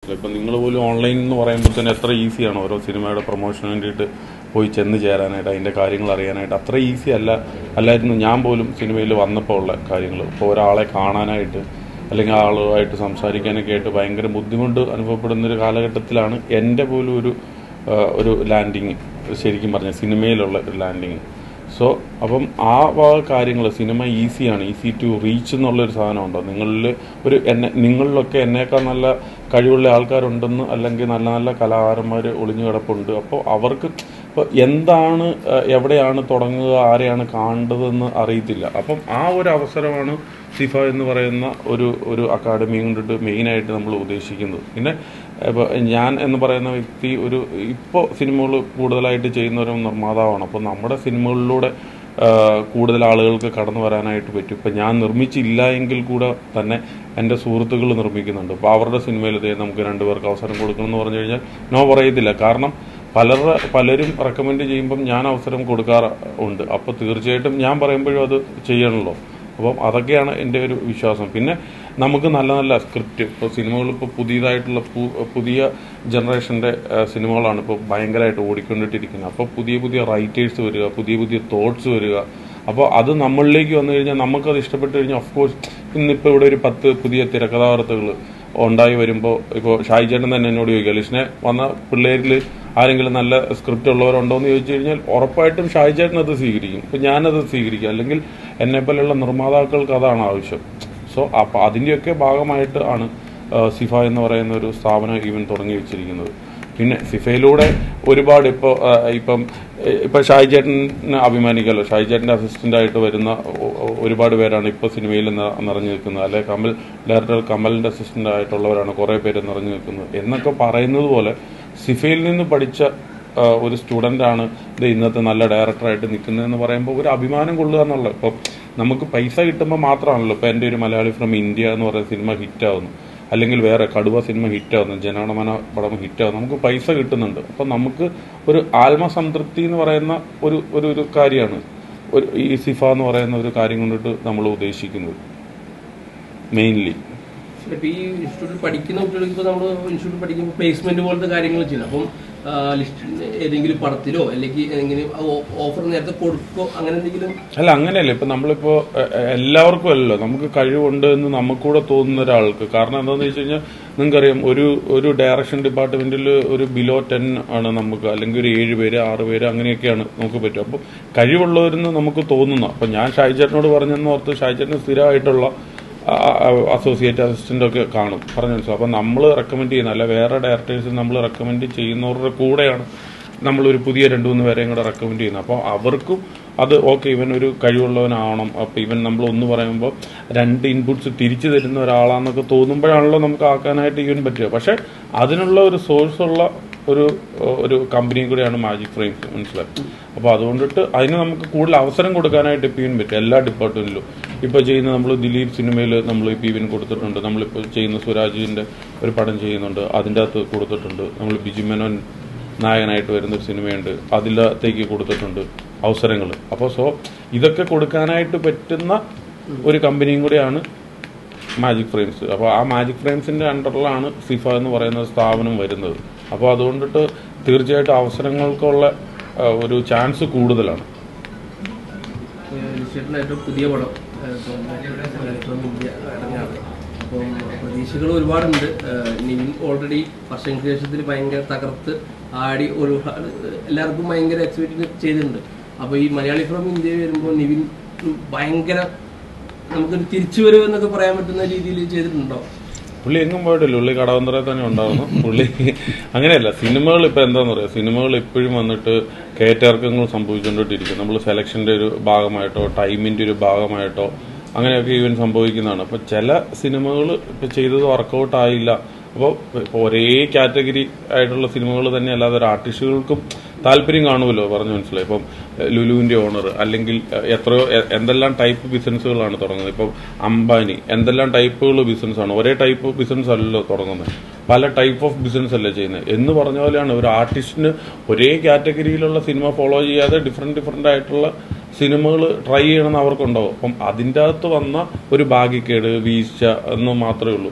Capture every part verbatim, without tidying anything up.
മനസ്സിലായി. ഇപ്പം നിങ്ങൾ പോലും ഓൺലൈൻ എന്ന് പറയുമ്പോൾ തന്നെ എത്ര ഈസിയാണ് ഓരോ സിനിമയുടെ പ്രൊമോഷന് വേണ്ടിയിട്ട് പോയി ചെന്ന് ചേരാനായിട്ട്, അതിൻ്റെ കാര്യങ്ങൾ അറിയാനായിട്ട്. അത്ര ഈസി അല്ല അല്ലായിരുന്നു ഞാൻ പോലും സിനിമയിൽ വന്നപ്പോൾ ഉള്ള കാര്യങ്ങൾ. ഇപ്പോൾ ഒരാളെ കാണാനായിട്ട് അല്ലെങ്കിൽ ആളുമായിട്ട് സംസാരിക്കാനൊക്കെ ആയിട്ട് ഭയങ്കര ബുദ്ധിമുട്ട് അനുഭവപ്പെടുന്നൊരു കാലഘട്ടത്തിലാണ് എൻ്റെ പോലും ഒരു ഒരു ലാൻഡിങ് ശരിക്കും പറഞ്ഞാൽ സിനിമയിലുള്ള ഒരു ലാൻഡിങ്. സോ അപ്പം ആ കാര്യങ്ങൾ സിനിമ ഈസിയാണ്, ഈസി ടു റീച്ച് എന്നുള്ളൊരു സാധനമുണ്ടോ നിങ്ങളിൽ. ഒരു എന്നെ നിങ്ങളിലൊക്കെ എന്നേക്കാൾ നല്ല കഴിവുള്ള ആൾക്കാരുണ്ടെന്ന്, അല്ലെങ്കിൽ നല്ല നല്ല കലാകാരന്മാർ ഒളിഞ്ഞു കിടപ്പുണ്ട്. അപ്പോൾ അവർക്ക് ഇപ്പോൾ എന്താണ് എവിടെയാണ് തുടങ്ങുക, ആരെയാണ് കാണേണ്ടതെന്ന് അറിയത്തില്ല. അപ്പം ആ ഒരു അവസരമാണ് സിഫ എന്ന് പറയുന്ന ഒരു ഒരു അക്കാഡമി കൊണ്ടിട്ട് മെയിനായിട്ട് നമ്മൾ ഉദ്ദേശിക്കുന്നത്. പിന്നെ ഇപ്പോൾ ഞാൻ എന്ന് പറയുന്ന വ്യക്തി ഒരു ഇപ്പോൾ സിനിമകൾ കൂടുതലായിട്ട് ചെയ്യുന്ന ഒരു നിർമ്മാതാവാണ്. അപ്പോൾ നമ്മുടെ സിനിമകളിലൂടെ കൂടുതൽ ആളുകൾക്ക് കടന്നു വരാനായിട്ട് പറ്റും. ഇപ്പം ഞാൻ നിർമ്മിച്ചില്ല എങ്കിൽ കൂടെ തന്നെ എൻ്റെ സുഹൃത്തുക്കൾ നിർമ്മിക്കുന്നുണ്ട്. അപ്പോൾ അവരുടെ സിനിമയിൽ ഇതേ നമുക്ക് രണ്ടുപേർക്ക് അവസരം കൊടുക്കണം എന്ന് പറഞ്ഞു കഴിഞ്ഞാൽ നോ പറയത്തില്ല. കാരണം പലരുടെ പലരും റെക്കമെൻഡ് ചെയ്യുമ്പം ഞാൻ അവസരം കൊടുക്കാറുണ്ട്. അപ്പോൾ തീർച്ചയായിട്ടും ഞാൻ പറയുമ്പോഴും അത് ചെയ്യണമല്ലോ. അപ്പം അതൊക്കെയാണ് എൻ്റെ ഒരു വിശ്വാസം. പിന്നെ നമുക്ക് നല്ല നല്ല സ്ക്രിപ്റ്റ്, ഇപ്പോൾ സിനിമകൾ ഇപ്പോൾ പുതിയതായിട്ടുള്ള പുതിയ ജനറേഷൻ്റെ സിനിമകളാണ് ഇപ്പോൾ ഭയങ്കരമായിട്ട് ഓടിക്കൊണ്ടിട്ടിരിക്കുന്നത്. അപ്പോൾ പുതിയ പുതിയ റൈറ്റേഴ്സ് വരിക, പുതിയ പുതിയ തോട്ട്സ് വരിക. അപ്പോൾ അത് നമ്മളിലേക്ക് വന്നു കഴിഞ്ഞാൽ നമുക്കത് ഇഷ്ടപ്പെട്ട് കഴിഞ്ഞാൽ ഓഫ് കോഴ്സ് ഇന്നിപ്പോൾ ഇവിടെ ഒരു പത്ത് പുതിയ തിരക്കഥാകൃത്തുകൾ ഉണ്ടായി വരുമ്പോൾ, ഇപ്പോൾ ഷായി ചേട്ടൻ തന്നെ എന്നോട് ചോദിക്കുക, ലിഷ്നെ വന്ന പിള്ളേരിൽ ആരെങ്കിലും നല്ല സ്ക്രിപ്റ്റ് ഉള്ളവരുണ്ടോ എന്ന് ചോദിച്ചു കഴിഞ്ഞാൽ ഉറപ്പായിട്ടും ഷായി ചേട്ടൻ അത് സ്വീകരിക്കും. ഇപ്പം ഞാനത് സ്വീകരിക്കും. അല്ലെങ്കിൽ എന്നെപ്പോലെയുള്ള നിർമ്മാതാക്കൾക്ക് അതാണ് ആവശ്യം. സോ അപ്പോൾ അതിൻ്റെയൊക്കെ ഭാഗമായിട്ട് ആണ് സിഫ എന്ന് പറയുന്ന ഒരു സ്ഥാപനം ഈവൻ തുടങ്ങി വെച്ചിരിക്കുന്നത്. പിന്നെ സിഫയിലൂടെ ഒരുപാട് ഇപ്പോൾ ഇപ്പം ഇപ്പം ഷായി ചേട്ടന് അഭിമാനിക്കാമല്ലോ. ഷായി ചേട്ടൻ്റെ അസിസ്റ്റൻ്റായിട്ട് വരുന്ന ഒരുപാട് പേരാണ് ഇപ്പോൾ സിനിമയിൽ നിറഞ്ഞു നിൽക്കുന്നത്. അല്ലെങ്കിൽ കമൽ ഡയറക്ടർ കമലിൻ്റെ അസിസ്റ്റൻ്റ് ആയിട്ടുള്ളവരാണ് കുറേ പേര് നിറഞ്ഞു നിൽക്കുന്നത് എന്നൊക്കെ പറയുന്നത് പോലെ സിഫയിൽ നിന്ന് പഠിച്ച ഒരു സ്റ്റുഡൻ്റാണ് ഇത് ഇന്നത്തെ നല്ല ഡയറക്ടറായിട്ട് നിൽക്കുന്നതെന്ന് പറയുമ്പോൾ ഒരു അഭിമാനം കൊള്ളുക എന്നുള്ളത്. ഇപ്പോൾ നമുക്ക് പൈസ കിട്ടുമ്പോൾ മാത്രമാണല്ലോ ഇപ്പോൾ എൻ്റെ ഒരു മലയാളി ഫ്രം ഇന്ത്യ എന്ന് പറയുന്ന സിനിമ ഹിറ്റാവുന്നു, അല്ലെങ്കിൽ വേറെ കടുവ സിനിമ ഹിറ്റാവുന്നു, ജനഗണമന പടം ഹിറ്റാവുന്നു, നമുക്ക് പൈസ കിട്ടുന്നുണ്ട്. അപ്പം നമുക്ക് ഒരു ആത്മസംതൃപ്തി എന്ന് പറയുന്ന ഒരു ഒരു ഒരു കാര്യമാണ് ഒരു ഈ സിഫ എന്ന് പറയുന്ന ഒരു കാര്യം കൊണ്ടിട്ട് നമ്മൾ ഉദ്ദേശിക്കുന്നത് മെയിൻലി. ഇപ്പം ഈ ഇൻസ്റ്റിറ്റ്യൂട്ടിൽ പഠിക്കുന്ന കുട്ടികൾക്ക് ഇപ്പോൾ നമ്മൾ ഇൻസ്റ്റിറ്റ്യൂട്ടിൽ പഠിക്കുമ്പോൾ പ്ലേസ്മെന്റ് പോലത്തെ കാര്യങ്ങൾ ചെയ്യണം. അപ്പം ലിസ്റ്റ് ഏതെങ്കിലും പടത്തിലോ അല്ലെങ്കിൽ ഏതെങ്കിലും ഓഫർ നേരത്തെ കൊടുക്കോ അങ്ങനെ എന്തെങ്കിലും? അല്ല, അങ്ങനെയല്ല. ഇപ്പം നമ്മളിപ്പോൾ എല്ലാവർക്കും അല്ലല്ലോ, നമുക്ക് കഴിവുണ്ട് എന്ന് നമുക്കൂടെ തോന്നുന്ന ഒരാൾക്ക്. കാരണം എന്താണെന്ന് വെച്ച് കഴിഞ്ഞാൽ നിങ്ങൾക്കറിയാം, ഒരു ഒരു ഡയറക്ഷൻ ഡിപ്പാർട്ട്മെന്റിൽ ഒരു ബിലോ ടെൻ ആണ് നമുക്ക്, അല്ലെങ്കിൽ ഒരു ഏഴ് പേര് ആറ് പേര് അങ്ങനെയൊക്കെയാണ് നമുക്ക് പറ്റും. അപ്പോൾ കഴിവുള്ളവരെന്ന് നമുക്ക് തോന്നുന്നു. അപ്പം ഞാൻ ഷായി ചേട്ടനോട് പറഞ്ഞെന്ന് ഓർത്ത് ഷായി ചേട്ടന് സ്ഥിരമായിട്ടുള്ള അസോസിയേറ്റ് അസിസ്റ്റൻ്റ് ഒക്കെ കാണും, പറഞ്ഞു മനസ്സിലാവും. അപ്പം നമ്മൾ റെക്കമെൻഡ് ചെയ്യുന്ന അല്ല വേറെ ഡയറക്ടേഴ്സ് നമ്മൾ റെക്കമെൻഡ് ചെയ്യുന്നവരുടെ കൂടെയാണ് നമ്മളൊരു പുതിയ രണ്ട് മൂന്ന് പേരെയും കൂടെ റെക്കമെൻഡ് ചെയ്യുന്നത്. അപ്പോൾ അവർക്കും അത് ഓക്കെ, ഇവൻ ഒരു കഴിവുള്ളവനാവണം. അപ്പോൾ ഇവൻ നമ്മൾ ഒന്ന് പറയുമ്പോൾ രണ്ട് ഇൻപുട്സ് തിരിച്ചു തരുന്ന ഒരാളാണെന്നൊക്കെ തോന്നുമ്പോഴാണല്ലോ നമുക്ക് ആക്കാനായിട്ട് ഇവൻ പറ്റുക. പക്ഷേ അതിനുള്ള ഒരു സോഴ്സുള്ള ഒരു ഒരു കമ്പനിയും കൂടെയാണ് മാജിക് ഫ്രെയിംസ്, മനസ്സിലാക്കി. അപ്പോൾ അതുകൊണ്ടിട്ട് അതിന് നമുക്ക് കൂടുതൽ അവസരം കൊടുക്കാനായിട്ട് ഇപ്പോൾ ഇവൻ പറ്റും എല്ലാ ഡിപ്പാർട്ട്മെൻറ്റിലും. ഇപ്പോൾ ചെയ്യുന്ന നമ്മൾ ദിലീപ് സിനിമയിൽ നമ്മൾ ഇപ്പോൾ ഇവൻ കൊടുത്തിട്ടുണ്ട്. നമ്മളിപ്പോൾ ചെയ്യുന്ന സുരാജിൻ്റെ ഒരു പടം ചെയ്യുന്നുണ്ട്, അതിൻ്റെ അകത്ത് കൊടുത്തിട്ടുണ്ട്. നമ്മൾ ബിജു മേനോൻ നായകനായിട്ട് വരുന്നൊരു സിനിമയുണ്ട്, അതിലത്തേക്ക് കൊടുത്തിട്ടുണ്ട് അവസരങ്ങൾ. അപ്പോൾ സോ ഇതൊക്കെ കൊടുക്കാനായിട്ട് പറ്റുന്ന ഒരു കമ്പനിയും കൂടെയാണ് മാജിക് ഫ്രെയിംസ്. അപ്പോൾ ആ മാജിക് ഫ്രെയിംസിൻ്റെ അണ്ടറിലാണ് സിഫ എന്ന് പറയുന്ന സ്ഥാപനം വരുന്നത്. അപ്പോൾ അതുകൊണ്ടിട്ട് തീർച്ചയായിട്ടും അവസരങ്ങൾക്കുള്ള ഒരു ചാൻസ് കൂടുതലാണ്. ഏറ്റവും പുതിയ പടം ഇന്ത്യ ഇറങ്ങിയാണ്. അപ്പം പ്രതീക്ഷകൾ ഒരുപാടുണ്ട്. നിവിൻ ഓൾറെഡി വർഷങ്ങൾക്ക് ശേഷത്തിൽ ഭയങ്കര തകർത്ത് ആടി ഒരുപാട് എല്ലാവർക്കും ഭയങ്കര എക്സ്പെക്ട് ചെയ്തിട്ടുണ്ട്. അപ്പോൾ ഈ മലയാളി ഫ്രം ഇന്ത്യ വരുമ്പോൾ നിവിൻ ഭയങ്കര നമുക്കൊരു തിരിച്ചു വരവ് എന്നൊക്കെ പറയാൻ പറ്റുന്ന രീതിയിൽ ചെയ്തിട്ടുണ്ടോ? പുള്ളി എങ്ങും പോയിട്ടില്ല, പുള്ളി കടവന്തറയിൽ തന്നെ ഉണ്ടായിരുന്നു. പുള്ളി അങ്ങനെയല്ല, സിനിമകൾ ഇപ്പം എന്താണെന്ന് പറയുക, സിനിമകൾ എപ്പോഴും വന്നിട്ട് കയറ്റിറക്കങ്ങൾ സംഭവിച്ചുകൊണ്ടിരിക്കും. നമ്മൾ സെലക്ഷൻ്റെ ഒരു ഭാഗമായിട്ടോ ടൈമിൻ്റെ ഒരു ഭാഗമായിട്ടോ അങ്ങനെയൊക്കെ ഈവൻ സംഭവിക്കുന്നതാണ്. അപ്പോൾ ചില സിനിമകൾ ഇപ്പോൾ ചെയ്തത് വർക്കൗട്ട് ആയില്ല. അപ്പോൾ ഇപ്പോൾ ഒരേ കാറ്റഗറി ആയിട്ടുള്ള സിനിമകൾ തന്നെ അല്ലാതെ ഒരു ആർട്ടിസ്റ്റുകൾക്കും താല്പര്യം കാണുമല്ലോ, പറഞ്ഞു മനസ്സിലായി. ഇപ്പം ലുലുവിൻ്റെ ഓണർ അല്ലെങ്കിൽ എത്രയോ എന്തെല്ലാം ടൈപ്പ് ബിസിനസ്സുകളാണ് തുടങ്ങുന്നത്. ഇപ്പം അംബാനി എന്തെല്ലാം ടൈപ്പുകൾ ബിസിനസ്സാണ്, ഒരേ ടൈപ്പ് ബിസിനസ് അല്ലല്ലോ തുടങ്ങുന്നത്, പല ടൈപ്പ് ഓഫ് ബിസിനസ് അല്ലേ ചെയ്യുന്നത്. എന്ന് പറഞ്ഞ പോലെയാണ് ഒരു ആർട്ടിസ്റ്റിന് ഒരേ കാറ്റഗറിയിലുള്ള സിനിമ ഫോളോ ചെയ്യാതെ ഡിഫറെൻറ്റ് ഡിഫറെൻ്റ് ആയിട്ടുള്ള സിനിമകൾ ട്രൈ ചെയ്യണമെന്ന് അവർക്കുണ്ടാവും. അപ്പം അതിൻ്റെ അകത്ത് വന്ന ഒരു ഭാഗ്യക്കേട് വീഴ്ച എന്ന് മാത്രമേ ഉള്ളൂ.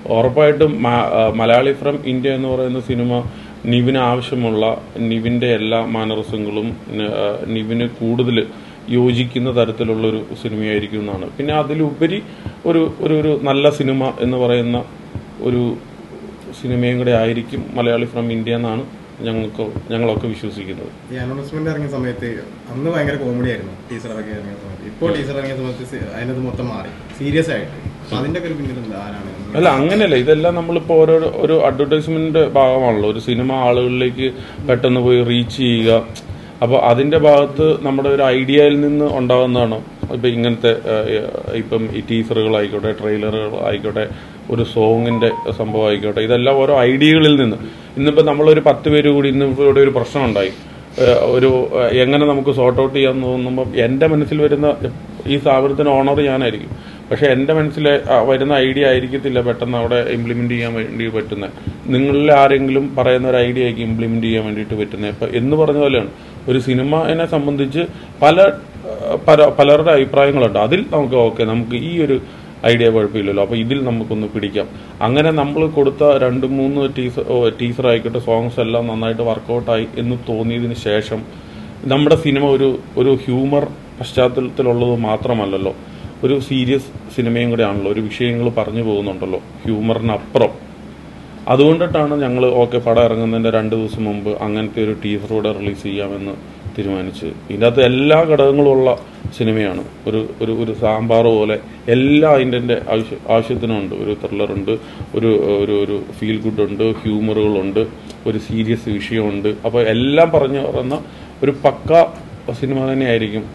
ഉറപ്പായിട്ടും മലയാളി ഫ്രം ഇന്ത്യ എന്ന് പറയുന്ന സിനിമ നിവിന് ആവശ്യമുള്ള നിവിൻ്റെ എല്ലാ മാനറിസങ്ങളും നിവിന് കൂടുതൽ യോജിക്കുന്ന തരത്തിലുള്ളൊരു സിനിമയായിരിക്കും എന്നാണ്. പിന്നെ അതിലുപരി ഒരു ഒരു ഒരു നല്ല സിനിമ എന്ന് പറയുന്ന ഒരു സിനിമയും കൂടെ ആയിരിക്കും മലയാളി ഫ്രം ഇന്ത്യ എന്നാണ് ഞങ്ങൾക്ക് ഞങ്ങളൊക്കെ വിശ്വസിക്കുന്നത്. ഈ അനൗൺസ്മെന്റ് ഇറങ്ങിയ സമയത്ത് അന്ന് ഭയങ്കര കോമഡി ആയിരുന്നു ടീച്ചർ ഇറങ്ങിയ സമയത്ത്. ഇപ്പോൾ ടീച്ചർ ഇറങ്ങിയ സമയത്ത് അതിനകത്ത് മൊത്തം മാറി സീരിയസ് ആയിട്ട്. അതിന്റെ ഒക്കെ ഒരു പിന്നിൽ ആരാണ്? അല്ല, അങ്ങനെയല്ല. ഇതെല്ലാം നമ്മളിപ്പോൾ ഓരോ ഒരു അഡ്വർടൈസ്മെന്റിന്റെ ഭാഗമാണല്ലോ. ഒരു സിനിമ ആളുകളിലേക്ക് പെട്ടെന്ന് പോയി റീച്ച് ചെയ്യുക. അപ്പോൾ അതിന്റെ ഭാഗത്ത് നമ്മുടെ ഒരു ഐഡിയയിൽ നിന്ന് ഉണ്ടാകുന്നതാണ് ഇപ്പം ഇങ്ങനത്തെ ഇപ്പം ഈ ടീസറുകളായിക്കോട്ടെ, ട്രെയിലറുകൾ ആയിക്കോട്ടെ, ഒരു സോങ്ങിന്റെ സംഭവം ആയിക്കോട്ടെ, ഇതെല്ലാം ഓരോ ഐഡിയകളിൽ നിന്ന്. ഇന്നിപ്പോൾ നമ്മളൊരു പത്ത് പേര് കൂടി ഇന്നിപ്പോൾ ഇവിടെ ഒരു പ്രശ്നം ഉണ്ടായി, ഒരു എങ്ങനെ നമുക്ക് സോർട്ട് ഔട്ട് ചെയ്യാൻ തോന്നുമ്പോൾ എൻ്റെ മനസ്സിൽ വരുന്ന ഈ സ്ഥാപനത്തിന് ഓണർ ഞാനായിരിക്കും. പക്ഷെ എൻ്റെ മനസ്സിൽ വരുന്ന ഐഡിയ ആയിരിക്കത്തില്ല പെട്ടെന്ന് അവിടെ ഇംപ്ലിമെന്റ് ചെയ്യാൻ വേണ്ടി പറ്റുന്നത്. നിങ്ങളിൽ ആരെങ്കിലും പറയുന്ന ഒരു ഐഡിയ ആയിരിക്കും ഇംപ്ലിമെന്റ് ചെയ്യാൻ വേണ്ടിയിട്ട് പറ്റുന്നത്. ഇപ്പം എന്ന് പറഞ്ഞ പോലെയാണ് ഒരു സിനിമയെ സംബന്ധിച്ച് പല പല പലരുടെ അഭിപ്രായങ്ങളുണ്ട്. അതിൽ നമുക്ക് ഓക്കെ, നമുക്ക് ഈ ഒരു ഐഡിയ കുഴപ്പമില്ലല്ലോ, അപ്പോൾ ഇതിൽ നമുക്കൊന്ന് പിടിക്കാം. അങ്ങനെ നമ്മൾ കൊടുത്ത രണ്ട് മൂന്ന് ടീസർ ടീസർ ആയിക്കോട്ടെ, സോങ്സ് എല്ലാം നന്നായിട്ട് വർക്കൗട്ടായി എന്ന് തോന്നിയതിന് ശേഷം നമ്മുടെ സിനിമ ഒരു ഒരു ഹ്യൂമർ പശ്ചാത്തലത്തിലുള്ളത് മാത്രമല്ലല്ലോ, ഒരു സീരിയസ് സിനിമയും കൂടെ ആണല്ലോ. ഒരു വിഷയങ്ങൾ പറഞ്ഞു പോകുന്നുണ്ടല്ലോ ഹ്യൂമറിനപ്പുറം. അതുകൊണ്ടിട്ടാണ് ഞങ്ങൾ ഓക്കെ പടം ഇറങ്ങുന്നതിൻ്റെ രണ്ട് ദിവസം മുമ്പ് അങ്ങനത്തെ ഒരു ടീസറോടെ റിലീസ് ചെയ്യാമെന്ന് തീരുമാനിച്ച്. ഇതിനകത്ത് എല്ലാ ഘടകങ്ങളുമുള്ള സിനിമയാണ്. ഒരു ഒരു ഒരു സാമ്പാർ പോലെ എല്ലാ അതിൻ്റെ ആവശ്യ ആവശ്യത്തിനുണ്ട്. ഒരു ത്രില്ലറുണ്ട്, ഒരു ഒരു ഒരു ഫീൽ ഗുഡ് ഉണ്ട്, ഹ്യൂമറുകളുണ്ട്, ഒരു സീരിയസ് വിഷയമുണ്ട്. അപ്പോൾ എല്ലാം പറഞ്ഞു പറയുന്ന ഒരു പക്ക സിനിമ തന്നെയായിരിക്കും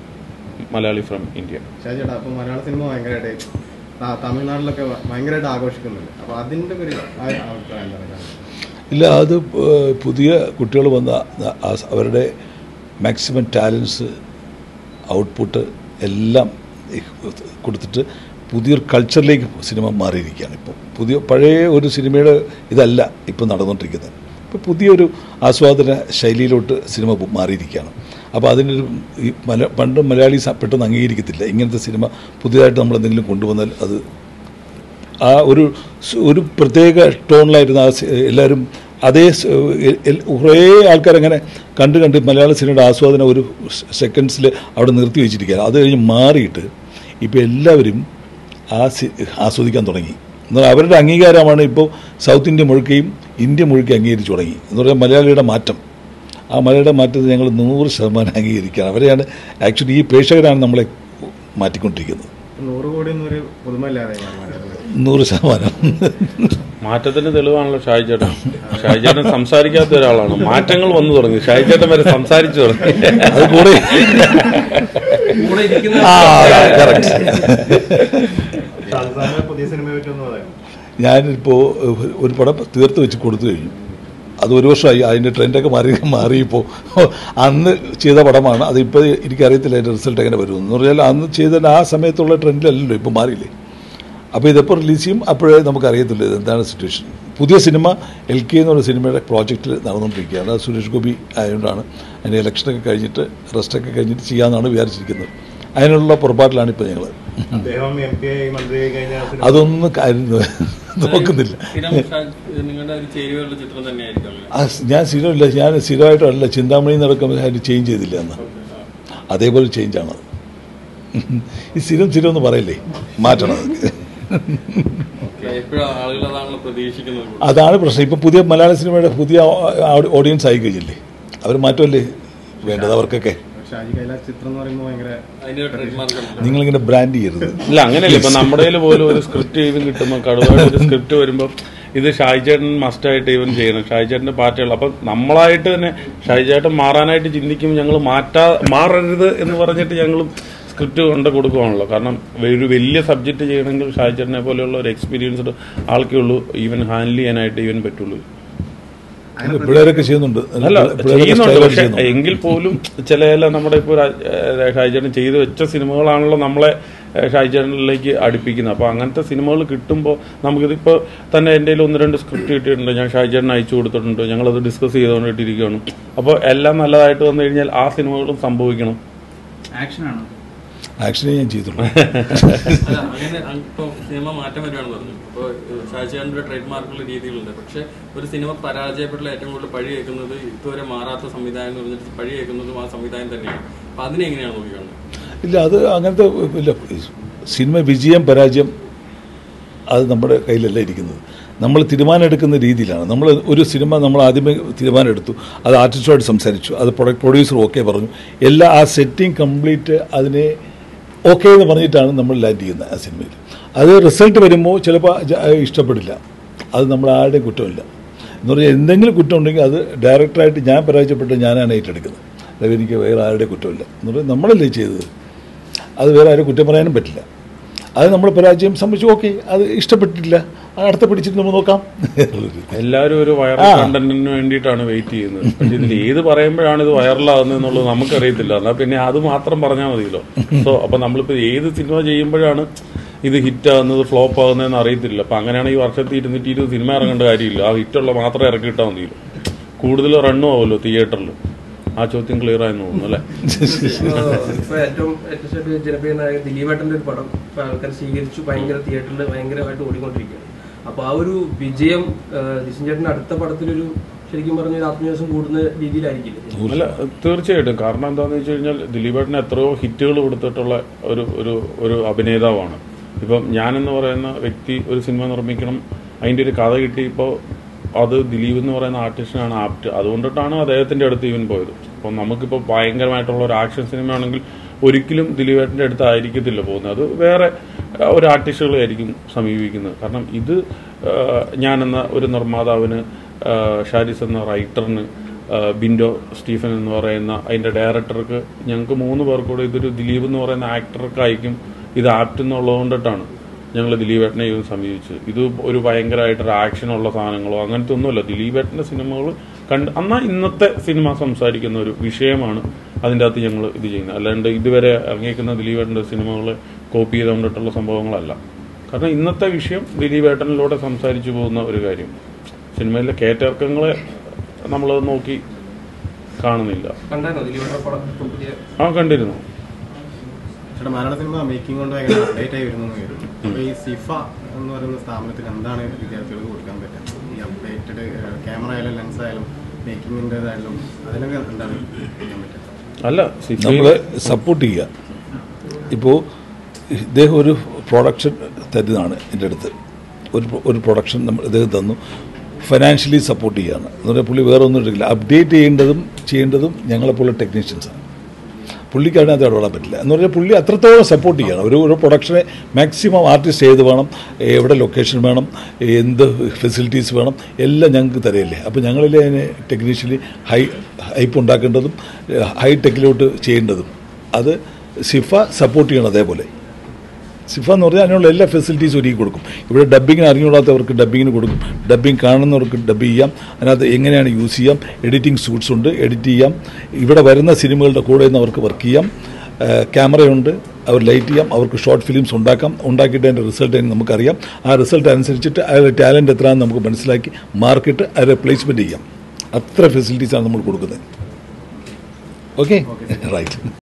മലയാളി ഫ്രം ഇന്ത്യ. ഷാജിയേട്ടാ, അപ്പോൾ മലയാള സിനിമ ഭയങ്കരമായിട്ട് തമിഴ്നാട്ടിലൊക്കെ ഭയങ്കരമായിട്ട് ആഘോഷിക്കുന്നുണ്ട്. അപ്പോൾ അതിൻ്റെ ഒരു അഭിപ്രായം എന്താണ്? ഇല്ല, അത് പുതിയ കുട്ടികൾ വന്ന അവരുടെ മാക്സിമം ടാലൻസ് ഔട്ട്പുട്ട് എല്ലാം കൊടുത്തിട്ട് പുതിയൊരു കൾച്ചറിലേക്ക് സിനിമ മാറിയിരിക്കുകയാണ്. ഇപ്പോൾ പുതിയ പഴയ ഒരു സിനിമയുടെ ഇതല്ല ഇപ്പോൾ നടന്നുകൊണ്ടിരിക്കുന്നത്. ഇപ്പോൾ പുതിയൊരു ആസ്വാദന ശൈലിയിലോട്ട് സിനിമ മാറിയിരിക്കുകയാണ്. അപ്പോൾ അതിനൊരു ഈ മല പണ്ട് മലയാളി പെട്ടെന്ന് അംഗീകരിക്കത്തില്ല. ഇങ്ങനത്തെ സിനിമ പുതിയതായിട്ട് നമ്മൾ എന്തെങ്കിലും കൊണ്ടുവന്നാൽ അത് ആ ഒരു ഒരു പ്രത്യേക ടോണിലായിരുന്നു ആ എല്ലാവരും അതേ കുറേ ആൾക്കാരങ്ങനെ കണ്ട് കണ്ട് മലയാള സിനിമയുടെ ആസ്വാദനം ഒരു സെക്കൻഡ്സിൽ അവിടെ നിർത്തി വെച്ചിരിക്കുകയാണ്. അത് കഴിഞ്ഞ് മാറിയിട്ട് ഇപ്പോൾ എല്ലാവരും ആ ആസ്വദിക്കാൻ തുടങ്ങി. എന്നാൽ അവരുടെ അംഗീകാരമാണ് ഇപ്പോൾ സൗത്ത് ഇന്ത്യ മുഴുക്കയും ഇന്ത്യ മുഴുക്കെ അംഗീകരിച്ചു തുടങ്ങി. എന്ന് പറഞ്ഞാൽ മലയാളിയുടെ മാറ്റം, ആ മലയാളിയുടെ മാറ്റത്തെ ഞങ്ങൾ നൂറ് ശതമാനം അംഗീകരിക്കുകയാണ്. അവരെയാണ് ആക്ച്വലി ഈ പ്രേക്ഷകരാണ് നമ്മളെ മാറ്റിക്കൊണ്ടിരിക്കുന്നത്. നൂറ് കോടി എന്നൊരു പുതുമല്ലാതെ നൂറ് ശതമാനം മാറ്റത്തിന് തെളിവാണല്ലോ ഷാജി ചേട്ടൻ. ഷാജി ചേട്ടൻ സംസാരിക്കാത്ത ഒരാളാണ്. മാറ്റങ്ങൾ വന്നു തുടങ്ങി. ഷാജി ചേട്ടൻ വരെ സംസാരിച്ചു തുടങ്ങി. അത് കൂടെ പുതിയ സിനിമയെ പറ്റി പറയാം. ഞാനിപ്പോൾ ഒരു പടം തീർത്ത് വെച്ച് കൊടുത്തു കഴിഞ്ഞു. അത് ഒരു വർഷമായി. അതിൻ്റെ ട്രെൻഡൊക്കെ മാറി മാറിയപ്പോൾ അന്ന് ചെയ്ത പടമാണ്. അതിപ്പോൾ എനിക്കറിയത്തില്ല അതിൻ്റെ റിസൾട്ട് എങ്ങനെ വരുമെന്ന്. എന്ന് പറഞ്ഞാൽ അന്ന് ചെയ്ത ആ സമയത്തുള്ള ട്രെൻഡിലല്ലല്ലോ, ഇപ്പോൾ മാറിയില്ലേ. അപ്പോൾ ഇതെപ്പോൾ റിലീസ് ചെയ്യും അപ്പോഴേ നമുക്കറിയത്തില്ല എന്താണ് സിറ്റുവേഷൻ. പുതിയ സിനിമ എൽ കെ എന്നുള്ള സിനിമയുടെ പ്രോജക്റ്റിൽ നടന്നുകൊണ്ടിരിക്കുകയാണ്. അത് സുരേഷ് ഗോപി ആയതുകൊണ്ടാണ് അതിൻ്റെ ഇലക്ഷനൊക്കെ കഴിഞ്ഞിട്ട് റെസ്റ്റൊക്കെ കഴിഞ്ഞിട്ട് ചെയ്യാമെന്നാണ് വിചാരിച്ചിരിക്കുന്നത്. അതിനുള്ള പുറപ്പാട്ടിലാണ് ഇപ്പോൾ ഞങ്ങൾ. അതൊന്നും കാര്യം നോക്കുന്നില്ല. ഞാൻ സ്ഥിരമില്ല, ഞാൻ സ്ഥിരമായിട്ടല്ല. ചിന്താമണി നടക്കുമ്പോൾ അതിന് ചേഞ്ച് ചെയ്തില്ല എന്ന്. അതേപോലെ ചേഞ്ചാണ്. ഈ സ്ഥിരം സ്ഥിരം എന്ന് പറയില്ലേ, മാറ്റണം. അതാണ് പ്രശ്നം. ഇപ്പം പുതിയ മലയാള സിനിമയുടെ പുതിയ ഓഡിയൻസ് ആയി കഴിഞ്ഞില്ലേ, അവർ മാറ്റമല്ലേ വേണ്ടത് അവർക്കൊക്കെ. നിങ്ങളിങ്ങനെ ബ്രാൻഡ് ചെയ്യരുത്. ഇല്ല, അങ്ങനെയല്ല. ഇപ്പൊ നമ്മുടെ പോലും ഒരു സ്ക്രിപ്റ്റ് ഈവൻ കിട്ടുമ്പോൾ കടുവായിട്ട് ഒരു സ്ക്രിപ്റ്റ് വരുമ്പോൾ ഇത് ഷാജിചേട്ടൻ മസ്റ്റായിട്ട് ഈവൻ ചെയ്യണം, ഷാജിചേട്ടന്റെ പാർട്ടികൾ. അപ്പം നമ്മളായിട്ട് തന്നെ ഷാജിചേട്ടൻ മാറാനായിട്ട് ചിന്തിക്കുമ്പോൾ ഞങ്ങൾ മാറ്റാ മാറരുത് എന്ന് പറഞ്ഞിട്ട് ഞങ്ങളും സ്ക്രിപ്റ്റ് കൊണ്ട് കൊടുക്കുകയാണല്ലോ. കാരണം ഒരു വലിയ സബ്ജക്റ്റ് ചെയ്യണമെങ്കിൽ ഷാജിചേട്ടനെ പോലെയുള്ള ഒരു എക്സ്പീരിയൻസ്ഡ് ആൾക്കേ ഉള്ളൂ ഈവൻ ഹാൻഡിൽ ചെയ്യാനായിട്ട് ഈവൻ പറ്റുള്ളൂ. പിള്ളേരൊക്കെ ചെയ്യുന്നുണ്ട്. അല്ല, ചെയ്യുന്നുണ്ട്. പക്ഷെ എങ്കിൽ പോലും ചില ചില നമ്മുടെ ഇപ്പോൾ ഷാജിചേട്ടൻ ചെയ്തു വെച്ച സിനിമകളാണല്ലോ നമ്മളെ ഷാജിചേട്ടനിലേക്ക് അടുപ്പിക്കുന്നത്. അപ്പോൾ അങ്ങനത്തെ സിനിമകൾ കിട്ടുമ്പോൾ നമുക്കിതിപ്പോൾ തന്നെ എൻ്റെ കയ്യിൽ ഒന്ന് രണ്ട് സ്ക്രിപ്റ്റ് കിട്ടിയിട്ടുണ്ട്. ഞാൻ ഷാജിചേട്ടൻ അയച്ചു കൊടുത്തിട്ടുണ്ട്. ഞങ്ങളത് ഡിസ്കസ് ചെയ്തുകൊണ്ടിട്ടിരിക്കുകയാണ്. അപ്പോൾ എല്ലാം നല്ലതായിട്ട് വന്നു കഴിഞ്ഞാൽ ആ സിനിമകളും സംഭവിക്കണം. ആക്ഷനേ ഞാൻ ചെയ്തുള്ളൂ. അല്ല അങ്ങനെ ഇപ്പോൾ സിനിമ മാറ്റം വരുവാണെന്ന് പറഞ്ഞു. ഇപ്പോൾ ഷാജിഖാന്റെ ഒരു ട്രേഡ് മാർക്കുള്ള രീതികളുണ്ട്. പക്ഷെ ഒരു സിനിമ പരാജയപ്പെട്ടുള്ള ഏറ്റവും കൂടുതൽ പഴി കേൾക്കുന്നത് ഇതുവരെ മാറാത്ത സംവിധാനം എന്ന് പറഞ്ഞിട്ട് പഴി കേൾക്കുന്നതും ആ സംവിധാനം തന്നെയാണ്. അപ്പം അതിനെ എങ്ങനെയാണ് നോക്കിക്കാണുന്നത്? ഇല്ല, അത് അങ്ങനത്തെ ഇല്ല. സിനിമ വിജയം പരാജയം അത് നമ്മുടെ കയ്യിലല്ല ഇരിക്കുന്നത്. നമ്മൾ തീരുമാനം എടുക്കുന്ന രീതിയിലാണ്. നമ്മൾ ഒരു സിനിമ നമ്മൾ ആദ്യമേ തീരുമാനം എടുത്തു, അത് ആർട്ടിസ്റ്റുമായിട്ട് സംസാരിച്ചു, അത് പ്രൊഡക്ട് പ്രൊഡ്യൂസർ ഓക്കെ പറഞ്ഞു, എല്ലാ ആ സെറ്റിംഗ് കംപ്ലീറ്റ് അതിനെ ഓക്കെ എന്ന് പറഞ്ഞിട്ടാണ് നമ്മൾ ലാൻഡ് ചെയ്യുന്നത് ആ സിനിമയിൽ. അത് റിസൾട്ട് വരുമ്പോൾ ചിലപ്പോൾ ഇഷ്ടപ്പെടില്ല, അത് നമ്മൾ ആരുടെയും കുറ്റമില്ല. എന്ന് പറഞ്ഞാൽ എന്തെങ്കിലും കുറ്റം ഉണ്ടെങ്കിൽ അത് ഡയറക്ടറായിട്ട് ഞാൻ പരാജയപ്പെട്ട് ഞാനാണ് ഏറ്റെടുക്കുന്നത്. അതായത് എനിക്ക് വേറെ ആരുടെ കുറ്റമില്ല എന്ന് പറഞ്ഞാൽ നമ്മളല്ലേ ചെയ്തത്, അത് വേറെ ആരും കുറ്റം പറയാനും പറ്റില്ല. അത് നമ്മൾ പരാജയം സംഭവിച്ചു, ഓക്കെ, അത് ഇഷ്ടപ്പെട്ടിട്ടില്ല, അടുത്ത പിടിച്ചിട്ട് നമ്മൾ നോക്കാം. എല്ലാവരും ഒരു വൈറൽ കണ്ടന്റിന് വേണ്ടിയിട്ടാണ് വെയിറ്റ് ചെയ്യുന്നത്. പക്ഷെ ഇതിൽ ഏത് പറയുമ്പോഴാണ് ഇത് വൈറലാകുന്നത് എന്നുള്ളത് നമുക്കറിയത്തില്ല. എന്നാൽ പിന്നെ അത് മാത്രം പറഞ്ഞാൽ മതിയല്ലോ. സോ അപ്പൊ നമ്മളിപ്പോ ഏത് സിനിമ ചെയ്യുമ്പോഴാണ് ഇത് ഹിറ്റ് ആകുന്നത് ഫ്ലോപ്പ് ആകുന്നതെന്ന് അറിയത്തില്ല. അപ്പൊ അങ്ങനെയാണ് ഈ വർഷത്തിൽ ഇരുന്നൂറ്റി ഇരുപത് സിനിമ ഇറങ്ങേണ്ട കാര്യമില്ല. ആ ഹിറ്റുള്ള മാത്രം ഇറക്കി ഇട്ടാൽ മതിയല്ലോ. കൂടുതൽ റണ്ണും ആവുമല്ലോ തിയേറ്ററിൽ. ആ ചോദ്യം ക്ലിയർ ആയെന്ന് തോന്നുന്നു അല്ലേ? ഇപ്പൊ ഏറ്റവും ഏറ്റവും ജനപ്രിയനായ ദിലീപേട്ടന്റെ ഒരു പടം ഇപ്പൊ ആൾക്കാർ സ്വീകരിച്ചു, ഭയങ്കര തിയേറ്ററിൽ ഭയങ്കരമായിട്ട് ഓടിക്കൊണ്ടിരിക്കുകയാണ്. അപ്പൊ ആ ഒരു വിജയം ദിശൻ ചേട്ടന്റെ അടുത്ത പടത്തിലൊരു ശരിക്കും പറഞ്ഞ ആത്മവിശ്വാസം കൂടുന്ന രീതിയിലായിരിക്കില്ല? അല്ല, തീർച്ചയായിട്ടും. കാരണം എന്താണെന്ന് വെച്ച് കഴിഞ്ഞാൽ ദിലീപേട്ടന് എത്രയോ ഹിറ്റുകൾ കൊടുത്തിട്ടുള്ള ഒരു ഒരു ഒരു അഭിനേതാവാണ്. ഇപ്പം ഞാനെന്ന് പറയുന്ന വ്യക്തി ഒരു സിനിമ നിർമ്മിക്കണം, അതിൻ്റെ ഒരു കഥ കിട്ടി, ഇപ്പോൾ അത് ദിലീപ് എന്ന് പറയുന്ന ആർട്ടിസ്റ്റിനാണ് ആപ്റ്റ്. അതുകൊണ്ടിട്ടാണ് അദ്ദേഹത്തിന്റെ അടുത്ത് ഇവൻ പോയത്. അപ്പം നമുക്കിപ്പോൾ ഭയങ്കരമായിട്ടുള്ള ഒരു ആക്ഷൻ സിനിമയാണെങ്കിൽ ഒരിക്കലും ദിലീപേട്ടൻ്റെ അടുത്ത് ആയിരിക്കത്തില്ല പോകുന്നത്, അത് വേറെ ഒരു ആർട്ടിസ്റ്റുകളായിരിക്കും സമീപിക്കുന്നത്. കാരണം ഇത് ഞാനെന്ന ഒരു നിർമ്മാതാവിന്, ഷാരിസ് എന്ന റൈറ്ററിന്, ബിൻഡോ സ്റ്റീഫൻ എന്ന് പറയുന്ന അതിൻ്റെ ഡയറക്ടർക്ക്, ഞങ്ങൾക്ക് മൂന്ന് പേർക്കൂടെ ഇതൊരു ദിലീപ് എന്ന് പറയുന്ന ആക്ടർക്കായിരിക്കും ഇത് ആപ്റ്റ് എന്നുള്ളത് കൊണ്ടിട്ടാണ് ഞങ്ങൾ ദിലീപേട്ടനെ ഇത് സമീപിച്ചത്. ഇത് ഒരു ഭയങ്കരമായിട്ടൊരു ആക്ഷനുള്ള സാധനങ്ങളോ അങ്ങനത്തെ ഒന്നുമല്ല. ദിലീപേട്ടൻ്റെ സിനിമകൾ കണ്ട് എന്നാൽ ഇന്നത്തെ സിനിമ സംസാരിക്കുന്ന ഒരു വിഷയമാണ് അതിൻ്റെ അകത്ത് ഞങ്ങൾ ഇത് ചെയ്യുന്നത്. അല്ലാണ്ട് ഇതുവരെ ഇറങ്ങിയിരിക്കുന്ന ദിലീപേട്ടൻ്റെ സിനിമകൾ കോപ്പി ചെയ്തുകൊണ്ടിട്ടുള്ള സംഭവങ്ങളല്ല. കാരണം ഇന്നത്തെ വിഷയം ദിലീപേട്ടനിലൂടെ സംസാരിച്ചു പോകുന്ന ഒരു കാര്യം. സിനിമയിലെ കയറ്റിറക്കങ്ങളെ നമ്മൾ നോക്കി കാണുന്നില്ല. ആ, കണ്ടിരുന്നു. ചേട്ടാ, മലയാള സിനിമ മേക്കിംഗ് കൊണ്ട് ഭയങ്കര അപ്ഡേറ്റ് ആയി വരുന്നു കേട്ടു. അപ്പോൾ ഈ സിഫ എന്ന് പറയുന്ന സ്ഥാപനത്തിൽ എന്താണ് വിദ്യാർത്ഥികൾക്ക് കൊടുക്കാൻ പറ്റുക? ഈ അപ്ഡേറ്റഡ് ക്യാമറ ആയാലും ലെൻസ് ആയാലും മേക്കിങ്ങിൻ്റെതായാലും അതിനൊക്കെ എന്താണ് ചെയ്യാൻ പറ്റുക? അല്ല, നമ്മൾ സപ്പോർട്ട് ചെയ്യുക. ഇപ്പോൾ ഇദ്ദേഹം ഒരു പ്രൊഡക്ഷൻ തരുന്നതാണ് എൻ്റെ അടുത്ത്, ഒരു ഒരു പ്രൊഡക്ഷൻ നമ്മൾ ഇദ്ദേഹം തന്നു, ഫൈനാൻഷ്യലി സപ്പോർട്ട് ചെയ്യുകയാണ് എന്ന് പറഞ്ഞാൽ പുള്ളി വേറെ ഒന്നും എടുക്കില്ല. അപ്ഡേറ്റ് ചെയ്യേണ്ടതും ചെയ്യേണ്ടതും ഞങ്ങളെപ്പോലെ ടെക്നീഷ്യൻസാണ്. പുള്ളിക്കാണ് അത് ഇടപെടാൻ പറ്റില്ല എന്ന് പറഞ്ഞാൽ പുള്ളി അത്രത്തോളം സപ്പോർട്ട് ചെയ്യണം. ഒരു ഒരു പ്രൊഡക്ഷനെ മാക്സിമം ആർട്ടിസ്റ്റ് ഏത് വേണം, എവിടെ ലൊക്കേഷൻ വേണം, എന്ത് ഫെസിലിറ്റീസ് വേണം, എല്ലാം ഞങ്ങൾക്ക് തരയില്ലേ. അപ്പോൾ ഞങ്ങളിലെ അതിനെ ടെക്നീഷ്യലി ഹൈ ഹൈപ്പ് ഉണ്ടാക്കേണ്ടതും ഹൈ ടെക്കിലോട്ട് ചെയ്യേണ്ടതും അത് സിഫ സപ്പോർട്ട് ചെയ്യണം. അതേപോലെ സിഫ എന്ന് പറഞ്ഞാൽ അതിനുള്ള എല്ലാ ഫെസിലിറ്റീസും ഒരുക്കി കൊടുക്കും. ഇവിടെ ഡബ്ബിങ്ങിന് അറിഞ്ഞുകൂടാത്തവർക്ക് ഡബ്ബിങ്ങിന് കൊടുക്കും, ഡബ്ബിങ് കാണുന്നവർക്ക് ഡബ്ബ് ചെയ്യാം, അതിനകത്ത് എങ്ങനെയാണ് യൂസ് ചെയ്യാം, എഡിറ്റിംഗ് സൂട്ട്സ് ഉണ്ട്, എഡിറ്റ് ചെയ്യാം, ഇവിടെ വരുന്ന സിനിമകളുടെ കൂടെ നിന്ന് അവർക്ക് വർക്ക് ചെയ്യാം, ക്യാമറയുണ്ട്, അവർ ലൈറ്റ് ചെയ്യാം, അവർക്ക് ഷോർട്ട് ഫിലിംസ് ഉണ്ടാക്കാം, ഉണ്ടാക്കിയിട്ട് അതിൻ്റെ റിസൾട്ട് നമുക്കറിയാം. ആ റിസൾട്ട് അനുസരിച്ചിട്ട് അയാളുടെ ടാലൻറ്റ് എത്രയാണെന്ന് നമുക്ക് മനസ്സിലാക്കി മാർക്കിട്ട് അതിനെ പ്ലേസ്മെൻറ്റ് ചെയ്യാം. അത്ര ഫെസിലിറ്റീസാണ് നമ്മൾ കൊടുക്കുന്നത്. Okay, right.